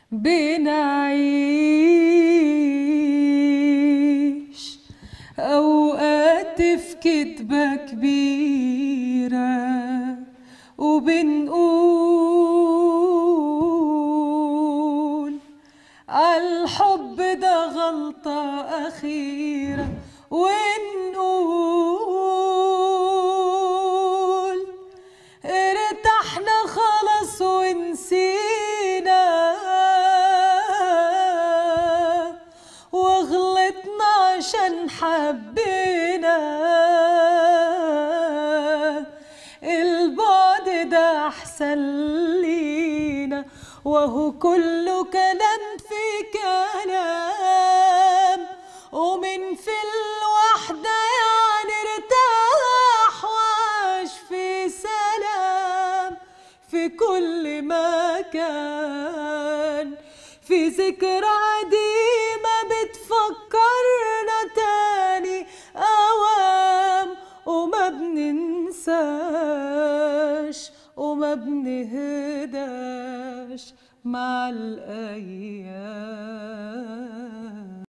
بنعيش أوقات في كدبة كبيرة وبنقول عالحب ده غلطة أخيرة، ونقول ارتحنا خلاص ونسينا وغلطنا عشان حبينا. البعد ده أحسن لينا، وهو كله كلام في كلام، ومن في الوحدة يعني ارتاح وعاش في سلام. في كل مكان في ذكرى قديمة بتفكرنا تاني أوام، وما بننساش وما بنهداش مع الأيام.